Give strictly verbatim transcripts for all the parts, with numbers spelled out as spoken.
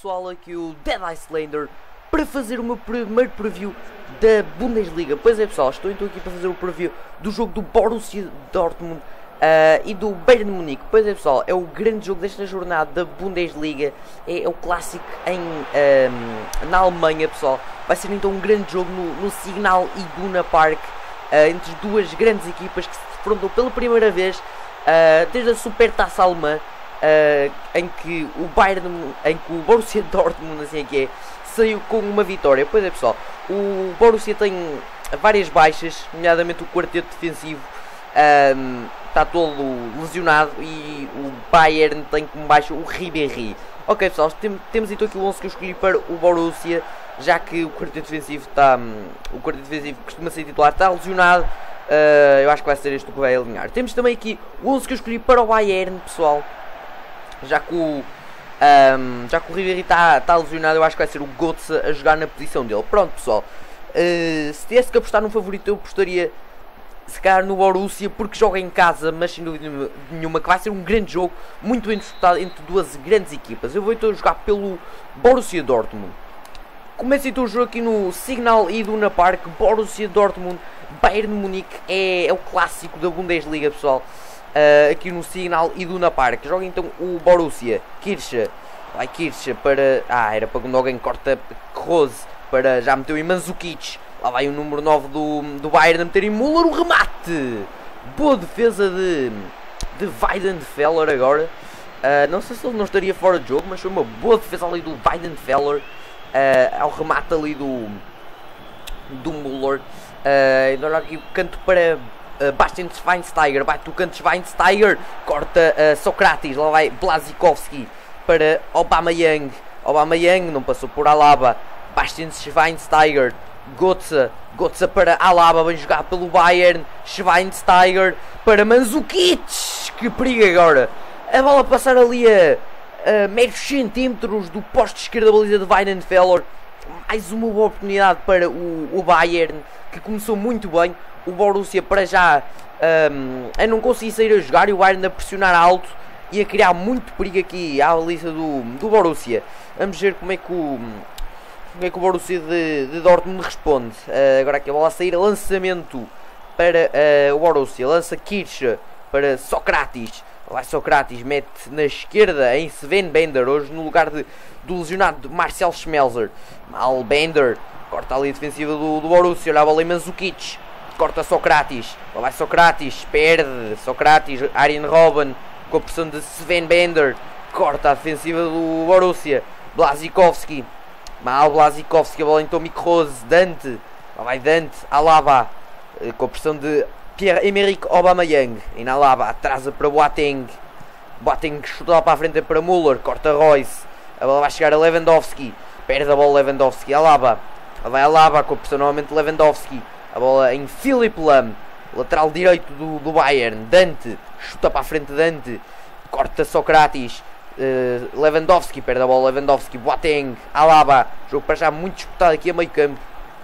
pessoal, aqui o Dead Icelander para fazer o meu primeiro preview da Bundesliga. Pois é pessoal, estou então aqui para fazer o preview do jogo do Borussia Dortmund uh, e do Bayern de Munique. Pois é pessoal, é o grande jogo desta jornada da Bundesliga, é, é o clássico em, um, na Alemanha pessoal. Vai ser então um grande jogo no, no Signal Iduna Park, uh, entre duas grandes equipas que se defrontam pela primeira vez uh, desde a Supertaça Alemã. Uh, em que o Bayern, em que o Borussia Dortmund, assim é que é, saiu com uma vitória. Pois é pessoal, o Borussia tem várias baixas, nomeadamente o quarteto defensivo um, está todo lesionado e o Bayern tem como baixa o Ribéry. Ok pessoal, tem, temos então aqui o onze que eu escolhi para o Borussia, já que o quarteto defensivo está, um, o quarteto defensivo costuma ser titular, está lesionado. Uh, eu acho que vai ser este que vai alinhar. Temos também aqui o onze que eu escolhi para o Bayern pessoal. Já que o, um, já que o Ribéry está tá lesionado, eu acho que vai ser o Götze a jogar na posição dele. Pronto pessoal, uh, se tivesse que apostar num favorito, eu apostaria se calhar no Borussia, porque joga em casa, mas sem dúvida nenhuma que vai ser um grande jogo, muito bem disputado entre duas grandes equipas. Eu vou então jogar pelo Borussia Dortmund. Começa então o jogo aqui no Signal Iduna Park. Borussia Dortmund, Bayern de Munique, é, é o clássico da Bundesliga pessoal. Uh, aqui no Signal Iduna Park. Joga então o Borussia. Kirsche. Vai Kirsche para... Ah, era para quando alguém corta Rose. Para... Já meteu em Mandzukic. Lá vai o número nove do, do Bayern a meter em Müller. O remate. Boa defesa de... De Weidenfeller agora. Uh, não sei se ele não estaria fora de jogo, mas foi uma boa defesa ali do Weidenfeller. Uh, ao remate ali do... Do Müller. Uh, e olha aqui o canto para... Uh, Bastian Schweinsteiger, vai tocando Schweinsteiger, corta uh, Socrates, lá vai Blazikowski para Aubameyang, Aubameyang não passou por Alaba, Bastian Schweinsteiger, Götze, Götze para Alaba, vem jogar pelo Bayern, Schweinsteiger para Mandzukic, que perigo agora, a bola passar ali a, a meros centímetros do poste esquerdo da baliza de Weidenfeller. Mais uma boa oportunidade para o, o Bayern, que começou muito bem. O Borussia para já um, a não conseguir sair a jogar e o Bayern a pressionar alto e a criar muito perigo aqui à baliza do, do Borussia. Vamos ver como é que o, como é que o Borussia de, de Dortmund responde. Uh, agora aqui a bola a sair, lançamento para uh, o Borussia, lança Kirsche para Socrates. Vai Socrates, mete na esquerda em Sven Bender, hoje no lugar de, do lesionado Marcel Schmelzer. Mal Bender, corta ali a defensiva do, do Borussia, olha a bola em Mandzukic. Corta Socrates, lá vai Socrates, perde Socrates, Arjen Robben com a pressão de Sven Bender, corta a defensiva do Borussia, Blazikowski, mal Blazikowski, a bola em Toni Kroos, Dante, lá vai Dante, Alaba, com a pressão de Pierre-Emerick Aubameyang, em Alaba, atrasa para Boateng, Boateng chuta lá para a frente para Müller, corta Royce, a bola vai chegar a Lewandowski, perde a bola Lewandowski, Alaba, lá vai Alaba com a pressão novamente Lewandowski, a bola em Philipp Lahm, lateral direito do, do Bayern, Dante, chuta para a frente Dante, corta Socrates, uh, Lewandowski, perde a bola Lewandowski, Boateng, Alaba, jogo para já muito disputado aqui a meio campo,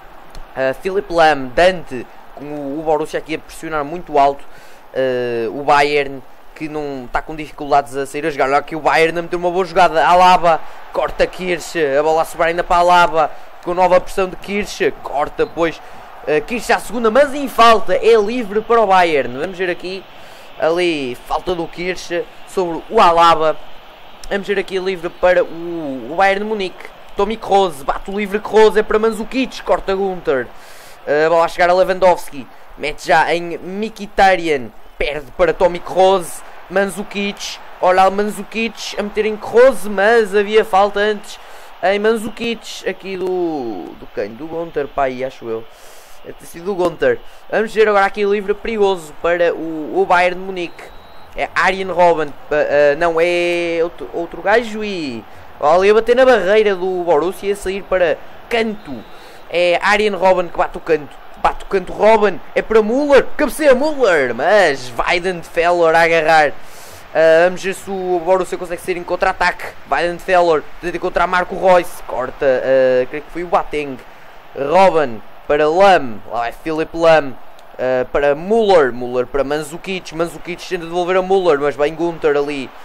uh, Philipp Lahm, Dante, com o, o Borussia aqui a pressionar muito alto, uh, o Bayern que não está com dificuldades a sair a jogar. Olha aqui o Bayern a meter uma boa jogada, Alaba, corta Kirsche, a bola a sobrar ainda para Alaba, com nova pressão de Kirsche, corta depois Uh, Kirsche à segunda, mas em falta, é livre para o Bayern. Vamos ver aqui, ali, falta do Kirsche sobre o Alaba. Vamos ver aqui livre para o, o Bayern de Munique. Toni Kroos, bate o livre Kroos, é para Mandzukic, corta Günther. Uh, a bola a chegar a Lewandowski, mete já em Mkhitaryan, perde para Toni Kroos, Mandzukic. Olha o Mandzukic a meter em Kroos, mas havia falta antes em Mandzukic, aqui do, do quem? Do Günther, pai, acho eu. Deve ter sido o Günther. Vamos ver agora aqui o livre perigoso para o, o Bayern de Munique. É Arjen Robben. Uh, uh, não, é outro, outro gajo e... Olha, a bater na barreira do Borussia e a sair para canto. É Arjen Robben que bate o canto. Bate o canto Robben. É para Müller. Cabeceia Müller. Mas Weidenfeller a agarrar. Uh, vamos ver se o Borussia consegue sair em contra-ataque. Weidenfeller tenta encontrar Marco Royce. Corta. Uh, creio que foi o Boateng. Robben. Para Lahm, lá vai Philipp Lahm, uh, para Müller, Müller para Mandzukic, Mandzukic tenta devolver a Müller, mas bem Günther ali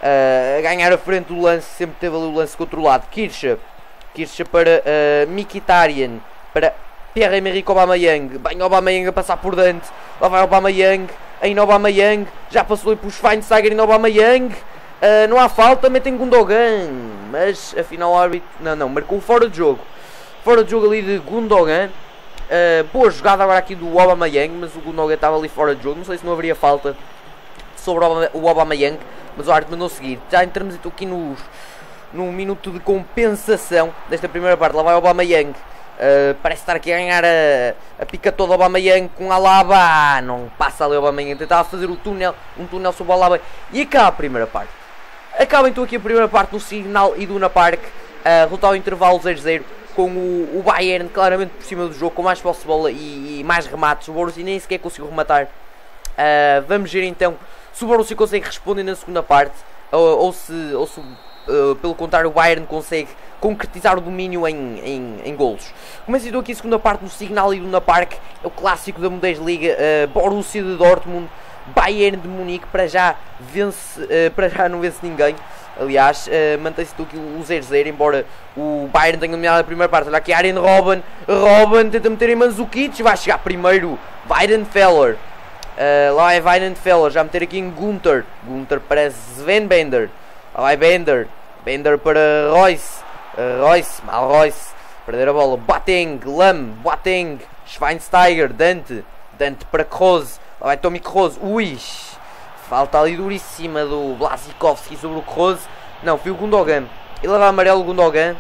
uh, a ganhar a frente do lance, sempre teve ali o lance controlado. Kircher, Kircher para uh, Mkhitaryan, para Pierre-Emerick Aubameyang, bem Aubameyang a passar por Dante, lá vai Aubameyang, em Aubameyang, já passou ali para o Schweinsteiger em Aubameyang, uh, não há falta, metem Gundogan, mas afinal o árbitro, não, não, marcou fora de jogo, fora de jogo ali de Gundogan. Uh, boa jogada agora aqui do Aubameyang, mas o Gundogan estava ali fora de jogo, não sei se não haveria falta sobre o Aubameyang, mas o árbitro mandou seguir. Já entramos então aqui nos, num minuto de compensação desta primeira parte. Lá vai o Aubameyang, uh, parece estar aqui a ganhar a, a pica toda o Aubameyang com Alaba, não passa ali o Aubameyang, tentava fazer o túnel, um túnel sobre o Alaba, e acaba a primeira parte. Acaba então aqui a primeira parte no Signal Iduna Park, uh, resultado ao intervalo zero zero, com o, o Bayern claramente por cima do jogo, com mais posse de bola e, e mais remates. O Borussia nem sequer conseguiu rematar. Uh, vamos ver então se o Borussia consegue responder na segunda parte, ou, ou se, ou se uh, pelo contrário, o Bayern consegue concretizar o domínio em, em, em golos. Começa então aqui a segunda parte no Signal Iduna Park, é o clássico da Bundesliga. uh, Borussia de Dortmund, Bayern de Munique, para já vence, uh, para já não vence ninguém. Aliás, uh, mantém-se aqui o zero zero, embora o Bayern tenha dominado a primeira parte. Olha aqui Arjen Robben, Robben tenta meter em Mandzukic, vai chegar primeiro Weidenfeller, uh, lá é Weidenfeller, já meter aqui em Gunther, Gunther para Sven Bender, lá vai Bender, Bender para Royce, uh, Royce, mal Royce, perder a bola, Boateng, Lam, Boateng, Schweinsteiger, Dante, Dante para Kroos, lá vai Tommy Kroos, ui, falta ali duríssima do Blasicowski sobre o Kroos. Não, foi o Gundogan. Ele leva amarelo o Gundogan.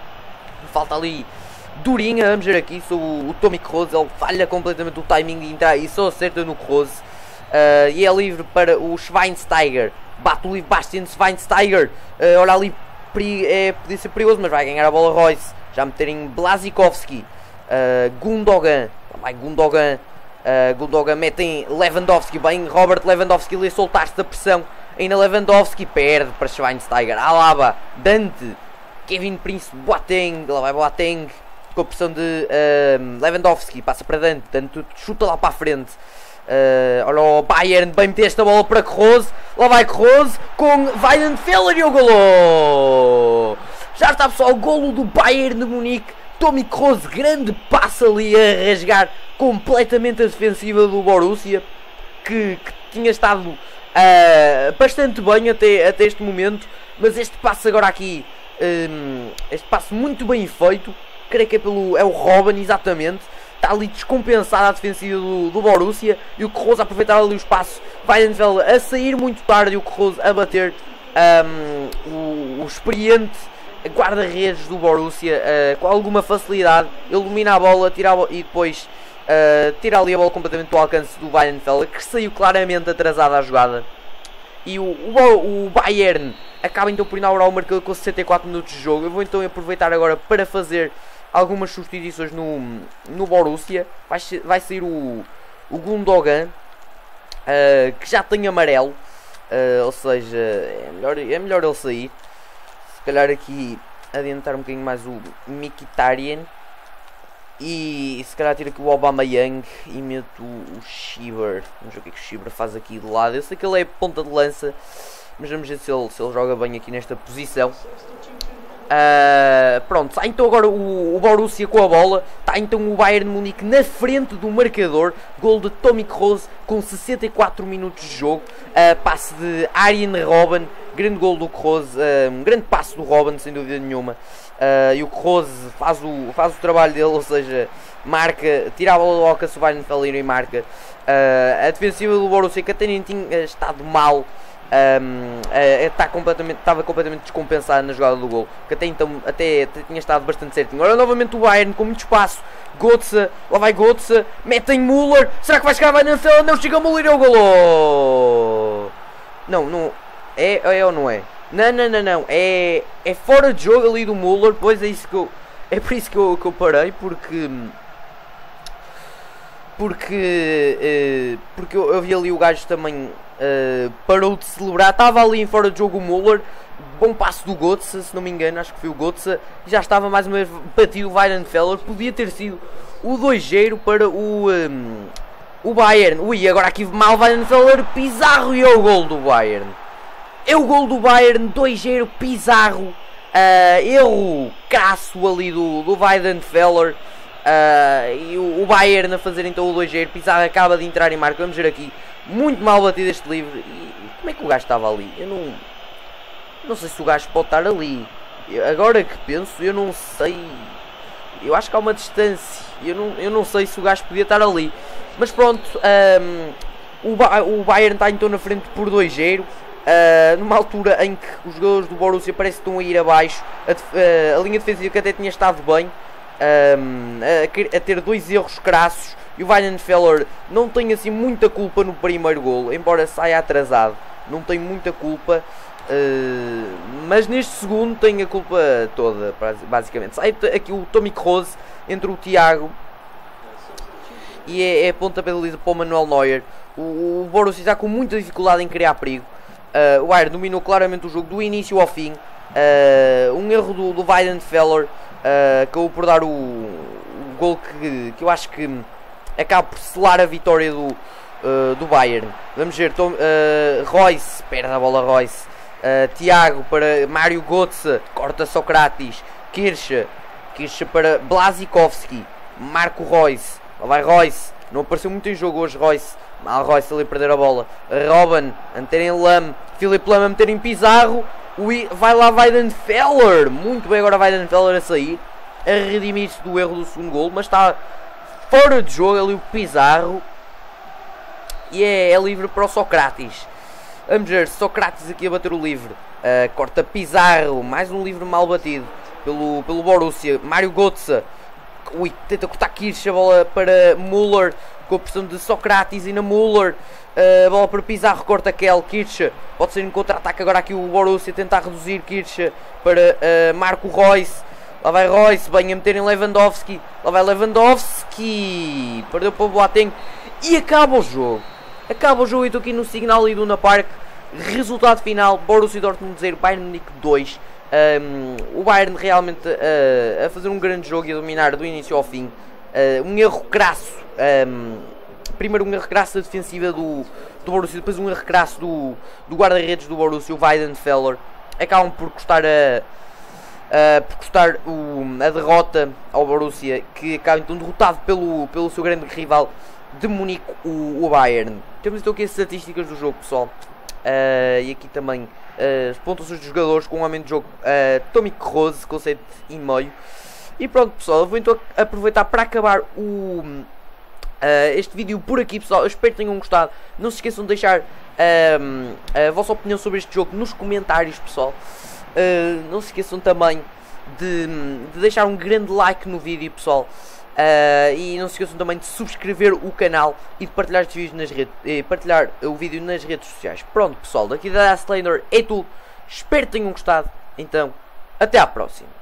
Falta ali durinha. Vamos ver aqui sobre o, o Tommy Kroos. Ele falha completamente o timing de entrar e só acerta no Kroos. Uh, e é livre para o Schweinsteiger. Bate o livre Bastian Schweinsteiger. Uh, olha ali, é, podia ser perigoso, mas vai ganhar a bola Royce. Já meter em Blasicowski. Uh, Gundogan. Vai Gundogan. Uh, Gundogan mete em Lewandowski, bem Robert Lewandowski ali a soltar-se da pressão, ainda Lewandowski perde para Schweinsteiger, Alaba, Dante, Kevin Prince, Boateng, lá vai Boateng, com a pressão de uh, Lewandowski, passa para Dante, Dante chuta lá para a frente, uh, olha o Bayern, bem meter esta bola para Kroos, lá vai Kroos com Weidenfeller e o golo! Já está pessoal, o golo do Bayern de Munique. Tommy Kroos, grande passo ali a rasgar completamente a defensiva do Borussia, que, que tinha estado uh, bastante bem até, até este momento, mas este passo agora aqui, um, este passo muito bem feito, creio que é, pelo, é o Robben exatamente, está ali descompensada a defensiva do, do Borussia, e o Kroos a aproveitar ali o espaço, Weidenfeller a sair muito tarde e o Kroos a bater um, o, o experiente guarda-redes do Borussia uh, com alguma facilidade, ele domina a bola, tira a bola e depois uh, tira ali a bola completamente do alcance do Weidenfeller, que saiu claramente atrasada à jogada, e o, o, o Bayern acaba então por inaugurar o marcador com sessenta e quatro minutos de jogo. Eu vou então aproveitar agora para fazer algumas substituições no, no Borussia. Vai, vai sair o, o Gundogan, uh, que já tem amarelo, uh, ou seja, é melhor, é melhor ele sair. Se calhar aqui adiantar um bocadinho mais o Mkhitaryan. E se calhar tiro aqui o Aubameyang e meto o Schieber. Vamos ver o que é que o Schieber faz aqui de lado. Eu sei que ele é ponta de lança, mas vamos ver se ele, se ele joga bem aqui nesta posição. Uh, pronto, está então agora o, o Borussia com a bola. Está então o Bayern de Munique na frente do marcador. Gol de Tommy Kroos com sessenta e quatro minutos de jogo. Uh, passe de Arjen Robben. Grande gol do Kroos. Uh, um grande passe do Robben, sem dúvida nenhuma. Uh, e o Kroos faz o, faz o trabalho dele, ou seja, marca, tira a bola do alcance do Weidenfeller e marca. Uh, a defensiva do Borussia, que até nem tinha estado mal, um, uh, está completamente, estava completamente descompensada na jogada do gol, que até então até, até tinha estado bastante certinho. Agora novamente o Bayern com muito espaço, Götze, lá vai Götze, mete em Müller, será que vai chegar a Weidenfeller? Não chega a Müller e é o golo! Não, não, é, é ou não é? Não, não, não, não, é, é fora de jogo ali do Müller, pois é isso que eu, é por isso que eu, que eu parei, porque, porque, uh, porque eu, eu vi ali o gajo também uh, parou de celebrar, estava ali em fora de jogo o Müller, bom passo do Götze, se não me engano, acho que foi o Götze, já estava mais uma vez batido o Weidenfeller, podia ter sido o dois zero para o, um, o Bayern. Ui, agora aqui mal Weidenfeller, Pizarro e é o gol do Bayern. É o gol do Bayern, dois a zero, Pizarro. Uh, erro crasso ali do, do Weidenfeller. Uh, e o, o Bayern a fazer então o dois a zero. Pizarro acaba de entrar em marca. Vamos ver aqui. Muito mal batido este livre. E como é que o gajo estava ali? Eu não... Não sei se o gajo pode estar ali. Eu, agora que penso, eu não sei. Eu acho que há uma distância. Eu não, eu não sei se o gajo podia estar ali. Mas pronto. Um, o, ba o Bayern está então na frente por dois a zero. Uh, numa altura em que os jogadores do Borussia parecem que estão a ir abaixo. A, uh, a linha defensiva que até tinha estado bem. Um, a, a ter dois erros crassos. E o Weidenfeller não tem assim muita culpa no primeiro golo. Embora saia atrasado. Não tem muita culpa. Uh, mas neste segundo tem a culpa toda, basicamente. Sai aqui o Tommy Kroos entre o Thiago e é, é ponta baliza para o Manuel Neuer. O, o Borussia está com muita dificuldade em criar perigo. Uh, o Bayern dominou claramente o jogo do início ao fim. Uh, um erro do, do Weidenfeller uh, acabou por dar o, o gol que, que eu acho que acaba por selar a vitória do, uh, do Bayern. Vamos ver, Tom, uh, Royce, perde a bola Royce. Uh, Thiago para Mário Götze, corta Socrates, Kirche, Kirche para Błaszczykowski, Marco Royce, lá vai Royce, não apareceu muito em jogo hoje Royce, mal Royce ali a perder a bola, Robben a meter em Lam, Philipp Lam a meter em Pizarro, vai lá Weidenfeller, muito bem agora Weidenfeller a sair, a redimir-se do erro do segundo gol, mas está fora de jogo ali o Pizarro, e é, é livre para o Socrates. Vamos ver, Socrates aqui a bater o livre. Uh, corta Pizarro, mais um livre mal batido pelo, pelo Borussia. Mário Götze, ui, tenta cortar Kirch, a bola para Müller, com a pressão de Socrates e na Müller. Uh, a bola para Pizarro, corta Kell, Kirch, pode ser em contra-ataque agora aqui o Borussia, tentar reduzir Kirch para uh, Marco Royce. Lá vai Royce, bem a meter em Lewandowski. Lá vai Lewandowski, perdeu para o Boateng e acaba o jogo. Acaba o jogo e estou aqui no Signal Iduna Park. Resultado final: Borussia Dortmund zero, Bayern Munique dois. Um, o Bayern realmente uh, a fazer um grande jogo e a dominar do início ao fim. Uh, um erro crasso. Um, primeiro um erro crasso da defensiva do, do Borussia, depois um erro crasso do, do guarda-redes do Borussia, o Weidenfeller. Acabam por custar a, a, por custar o, a derrota ao Borussia, que acaba então derrotado pelo, pelo seu grande rival de Munique, o, o Bayern. Temos então aqui as estatísticas do jogo, pessoal. Uh, e aqui também uh, as pontuações dos jogadores com um homem de jogo, uh, Tommy Kroos, com sete e meio. E pronto, pessoal, eu vou então aproveitar para acabar o, uh, este vídeo por aqui, pessoal. Eu espero que tenham gostado. Não se esqueçam de deixar uh, a vossa opinião sobre este jogo nos comentários, pessoal. Uh, não se esqueçam também de, de deixar um grande like no vídeo, pessoal. Uh, e não se esqueçam também de subscrever o canal e de partilhar, este vídeo nas redes, eh, partilhar o vídeo nas redes sociais. Pronto, pessoal, daqui da Last Laner é tudo. Espero que tenham gostado. Então, até à próxima.